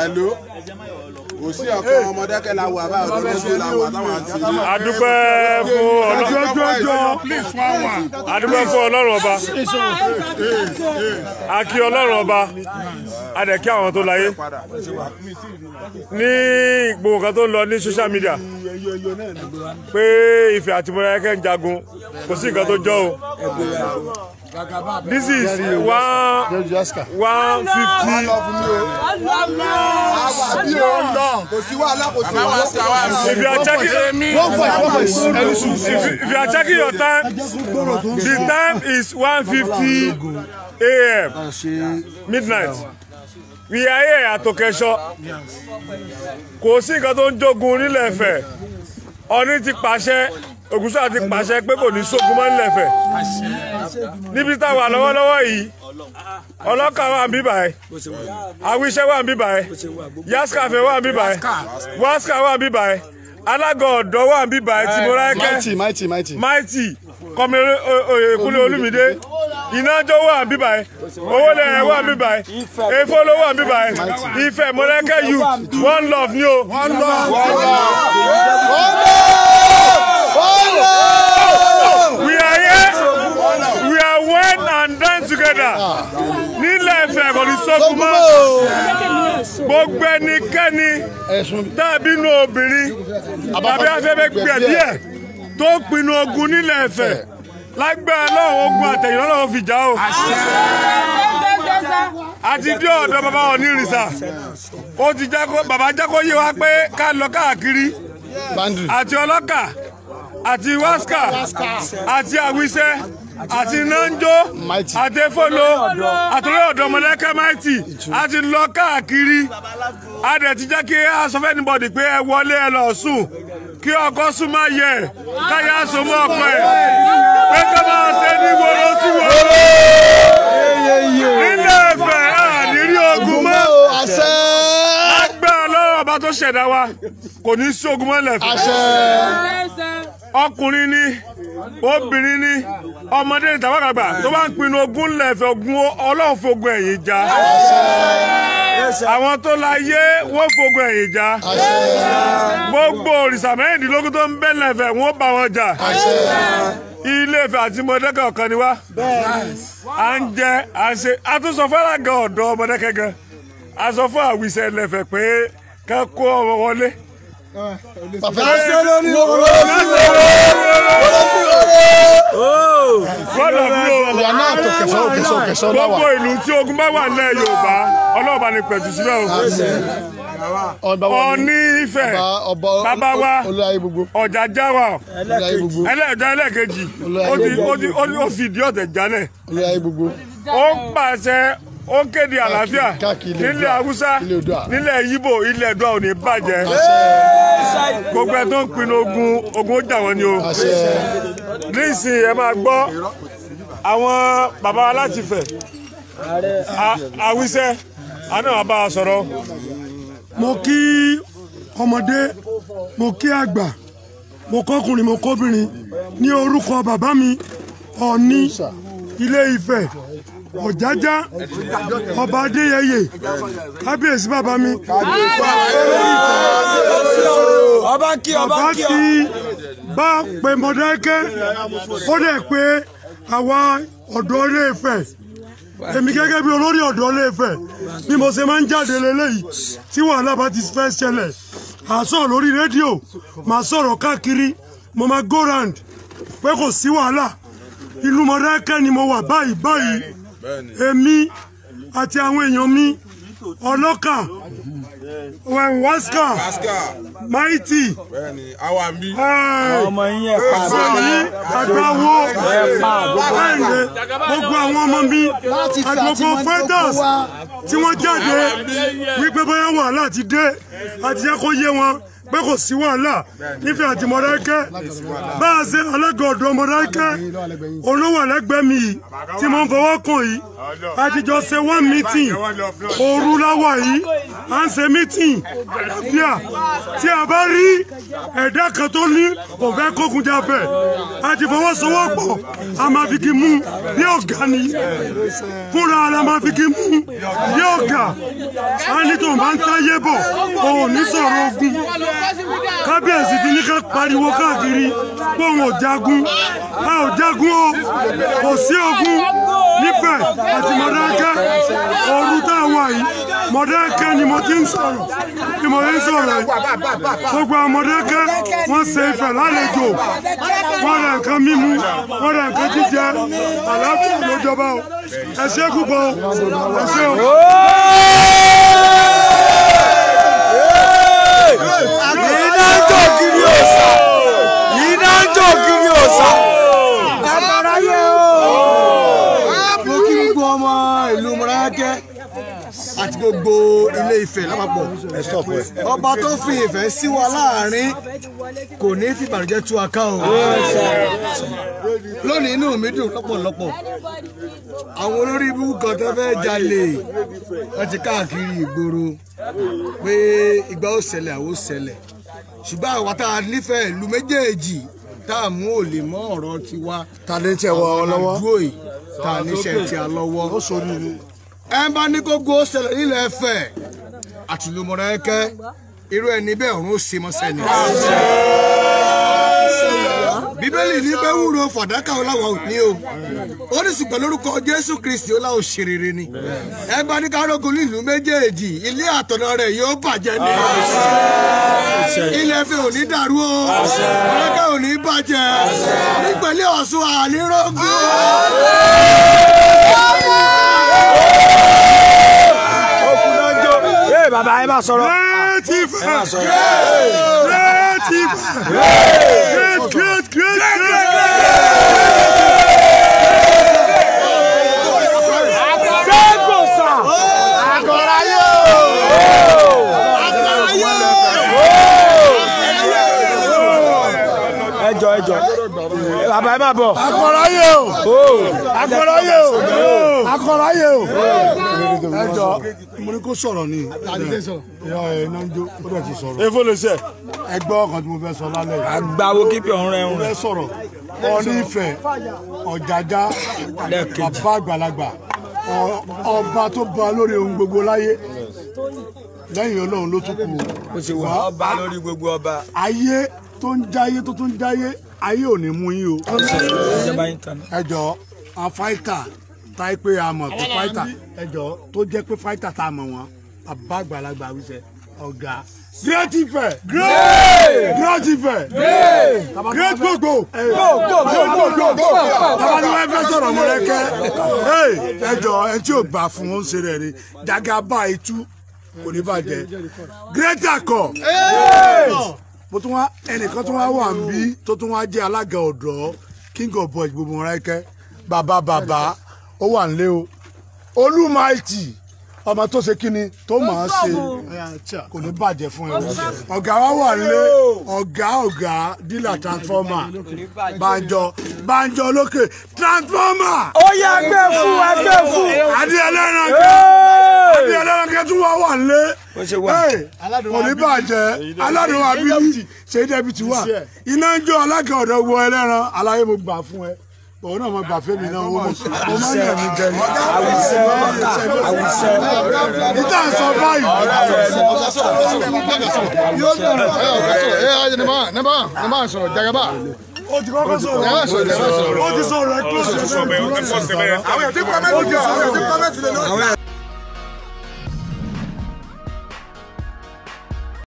Hello. Kò sí ọ̀kan ọmọdé kẹ́la wà bá ọdún la wà táwọn àti. Adúpẹ́ fún Ọlọ́run ọba. A kí Ọlọ́run ọba. A dẹ̀ kí àwọn tó láyé. Ní gbogbo nǹkan tó ń lọ ní social media pé Ifẹ̀ àti Mọdákẹ́kẹ́ ń jagun kò sí nǹkan tó jọ o. This is 150. If you are checking your time, the time is 1:50 a.m. midnight. We are here at Okesho. Kò sí nǹkan tó ń jogun nílẹ̀ Ifẹ̀. Ọọ̀ni ti pàṣẹ, Ògúnṣà ti pàṣẹ pé kò ní sógun mọ́ nílẹ̀ Ifẹ̀. Níbi tá a wà lọ́wọ́lọ́wọ́ yìí, ọlọ́kà wà ń bí báyìí, Àwíṣẹ́ wà ń bí báyìí, Yaskafe wà ń bí báyìí, Waska wà ń bí báyìí, alága ọ̀dọ́ wà ń bí báyìí, tí Mọdákẹ́kẹ́, Mighty, Kọ́mi Oyèkúnlé Olúmídé, Ìnájọ́ wà ń bí báyìí, Owólẹ̀ wà ń bí báyìí, Efolo wà ń bí báyìí, Ifẹ̀ Mọdákẹ́kẹ́ youth, one love ni o. We are here. We are one and done together. Nílẹ̀ Ifẹ̀ kò ní sókun mọ́. Gbogbo ẹnikẹ́ni tàbí inú obìnrin tàbí afẹ́fẹ́ gbẹ̀bí ẹ̀ tó pinnu ogun nílẹ̀ Ifẹ̀ lágbára lọ́wọ́ ogun àtẹ̀yìn lọ́wọ́ fi jà o. Àti dé ọ̀dọ̀ bàbá Onírìṣà. Ó ti bàbá jẹ́ kó yé wa pé ká lọ káàkiri àti ọlọ́kà àti Waska àti Àwíṣẹ́ àti Nanjo àti Efolo àtúrò ọ̀dọ̀ Mọdákẹ́kẹ́ Mighty àti lọ káàkiri. A dẹ̀ ti jẹ́ kí a sọ fẹ́ anybody pé ẹ wọlé ẹ lọ sùn kí ọkọ sún máa yẹ káyà sọ mọ́ ọkọ ẹ̀ pé ká máa ṣe ní woro sí woro. Nílẹ̀ Ifẹ̀ àníri ogun mọ́. Agbára lọ́wọ́ ọba tó ṣẹ̀dá wa kò ní sí ogun mọ́ nílẹ̀ Ifẹ̀. Ọkùnrin ni, obìnrin ni, ọmọdé ni tàbí àgbà tó bá ń pinnu ogun nílẹ̀ Ifẹ̀ ogun Ọlọ́run fogun ẹ̀yìn jà. Àwọn tó láyé wọ́n fogun ẹ̀yìn jà. Gbogbo òrìṣà mẹ́rìndínlógún tó ń bẹ nílẹ̀ Ifẹ̀ wọ́n bá wọn jà. Ilé Ifẹ̀ àti Mọdákẹ́kẹ́ ọ̀kan ni wá. À ń jẹ, à ń ṣe, a tún sọ fún alága ọ̀dọ́ Mọdákẹ́kẹ́ gan. A sọ fún Àwíṣẹ́ nílẹ̀ Ifẹ̀ pé ká kó ọmọ wọlé. Gbogbo ìlú tí ogun bá wà nílẹ̀ Yorùbá Ọlọ́ọ̀bá ni pẹ̀tù síbẹ̀ o. Ọọ̀ni Ifẹ̀ bàbá wa Ọ̀jájá wa ẹlẹ́ẹ̀kejì ó fìdí ọ̀tẹ̀ jálẹ̀. Ó ń pàṣẹ ó kéde àlàáfíà nílẹ̀ Haúsá nílẹ̀ Yíbò ilẹ̀ Ẹ̀dùà ò ní bàjẹ́. Gbogbo ẹ̀ tó ń pinnu ogun ó jà wọ́n ni o. Nísìnyí ẹ máa gbọ́ àwọn bàbá wa láti Ifẹ̀ Àwíṣẹ́ àná bàbá wa sọ̀rọ̀. Mo kí ọmọdé, mo kí àgbà, mo kọ́kùnrin, mo kóbìnrin ní orúkọ bàbá mi Ọọ̀ni Ilé Ifẹ̀ Ọ̀jájá ọba Adéyẹyè kábíyèsí bàbá mi. Ọba ti bá pè Mọdákẹ́kẹ́ ó dẹ̀ pé àwa ọ̀dọ́ Ilé Ifẹ̀. Èmi gẹ́gẹ́ bí olórí ọ̀dọ́ Ilé Ifẹ̀ bí mo ṣe máa ń jáde lélẹ́yìí tí wàhálà bá ti fẹ́ ṣẹlẹ̀ à sọ̀rọ̀ lórí rédíò màá sọ̀rọ̀ káàkiri mo máa go round pé kò sí wàhálà ìlú Mọdákẹ́kẹ́ ni mo wà báyìí èmi àti àwọn èèyàn mi ọlọ́kà Waska Mighty ọmọ yín àgbáwo gbogbo àwọn ọmọ mi àgbogbo fighters tí wọ́n jáde wípé bóyá wàhálà ti dé àti jẹ́ kó yé wọn pé kò sí wàhálà nífẹ̀ẹ́ àti Mọdákẹ́kẹ́ bá a ṣe alága ọ̀dọ́ Mọdákẹ́kẹ́ olówó ẹlẹ́gbẹ́ mi yìí tí mo ń fọwọ́ kàn yìí a ti jọ ṣe one meeting òru láwà yìí à ń ṣe meeting àlàáfíà tí a bá rí ẹ̀dá kan tó ní kò fẹ́ kókun jáfẹ́ a ti fọwọ́sowọ́pọ̀ a máa fi kí mú bí ọ̀gá ni fúnra ara máa fi kí mú bí ọ̀gá a ní tó máa ń táyé bọ̀ òun ní sọ̀rọ̀ ogun kábíyèsí ti ní ká pariwo káàkiri pé òun ò jagun a ò jagun o kò sí ogun nífẹ̀ẹ́ àti Mọdákẹ́kẹ́ òru tá a wà yìí Mọdákẹ́kẹ́ ni mo ti ń sọ̀rọ̀ ni mo ti ń sọ̀rọ̀ yìí gbogbo àwọn Mọdákẹ́kẹ́ wọ́n ṣe Ifẹ̀ lálejò wọ́n ra nǹkan mímu wọ́n ra nǹkan jíjẹ àlàáfíà ló jọba o ẹ ṣé púpọ̀ ẹ ṣé o. Ìdájọ́ kiri òòṣà ìdájọ́ kiri òòṣà àbáráyé o. Mo kí gbogbo ọmọ ìlú Mọdákẹ́kẹ́ àti gbogbo Ilé Ifẹ̀ lápapọ̀ ọba tó fi ìfẹ́ sí wa láàrin kò ní fi ìbànújẹ́ tú aká o. Lónìí inú mi dùn lọ́pọ̀lọpọ̀ àwọn olórí ibú kan tó fẹ́ jalè wọ́n ti káàkiri ìgboro pé ìgbà ó ṣẹlẹ̀ àwọn ó ṣẹlẹ̀ ṣùgbọ́n àwa tá a nífẹ̀ẹ́ ìlú méjèèjì tá a mú ò lè mọ ọ̀rọ̀ tiwa ta ní tẹ wọ lọ́wọ́ dúró yìí tá a níṣẹ́ tí a lọ́wọ́ ẹ bá ní kókó ó ṣẹlẹ̀ nílẹ̀ Ifẹ̀ àti ìlú Mọdákẹ́kẹ́ irú ẹni bẹ́ẹ̀ ọ̀run ó ṣe mọ́sẹ́ ni. Bíbélì ní bẹ́ẹ̀ wúro fàdákà ọláwà ò ní o ó ní ṣùgbọ́n lórúkọ Jésù Kristi ó láwọn ṣe rere ni ẹ bá ní kárógun nílùú méjèèjì ilé àtọ̀nà rẹ̀ yóò bàjẹ́ ni Ilé Ifẹ̀ ò ní dàrú o Mọdákẹ́kẹ́ ò ní bàjẹ́ nípínlẹ̀ Ọ̀ṣun ànírógún. Bàbá ẹ bá sọ̀rọ̀. Ẹjọ́ bàbá ẹ má bọ̀. Akọ̀ráyé o akọ̀ráyé o akọ̀ráyé o ẹjọ́ mo ní kó sọ̀rọ̀ ni ìyá ẹ̀ náà ń jó ó dẹ̀ ti sọ̀rọ̀. efo le ṣe. ẹgbẹ́ ọkàn tí mo fẹ́ sọ lálẹ́ yìí. Àgbàwo kíkẹ́ ọ̀run rẹ̀ ń mo fẹ́ sọ̀rọ̀ Ọọ̀ni Ifẹ̀ Ọ̀jájá bàbá àgbàlagbà ọba tó bá lórí ohun gbogbo láyé lẹ́yìn Ọlọ́run ló tún kù. ó ti wà ọba lórí gbogbo ọba. ayé tó ń jáyé tó tún jáyé ayé ò ní mú yín o. ẹjọ́ àwọn fáìtà táyé pé a mọ̀ pé fáìtà ẹjọ́ tó jẹ́ pé fáìtà tá a mọ̀ wọ́n bàbá àgbàlagbà wíṣẹ́ ọ̀gá. Great Ifẹ̀ Great Ifẹ̀ Great gbogbo tabali wọn fẹ́ sọ̀rọ̀ Mọdákẹ́kẹ́ ẹjọ́ ẹ tí ò bá fún wọn ṣe rẹ̀ ni Jagaba itú kò ní bàjẹ́ Great Akọ mo tún wá ẹnìkan tún wá wà níbí tó tún wá jẹ́ alága ọ̀dọ́ King of Boys gbogbo Mọdákẹ́kẹ́ bàbá ó wà nílé o Olúmaìtì ọmọ tó ṣe kíni tó máa ṣe kò ní bàjẹ́ fún ẹ ọ̀gá wa wà nílé ọ̀gá dílà transformer Banjo lókè transformer. Ó yá ẹgbẹ́ fún. Adéẹlẹ́rán tún wà nílé kò ní bàjẹ́ aládùn abílí ṣe débi tí wà iná ń jó alága ọ̀dọ́ wọ ẹlẹ́ran aláyé mo gbà fún ẹ òun náà mo gbà fẹ́mi náà mo máa ń yẹ̀ mí jẹ ní. àwùsẹ́ níta ń sọ báyìí. Jagaba. Ó ti kọ́kọ́ sọ̀rọ̀ ó ti sọ̀rọ̀ ẹ̀ kí ó ṣe bẹ́ẹ̀. Àwọn èèyàn tí kọ́mẹ́ntì lè lọ.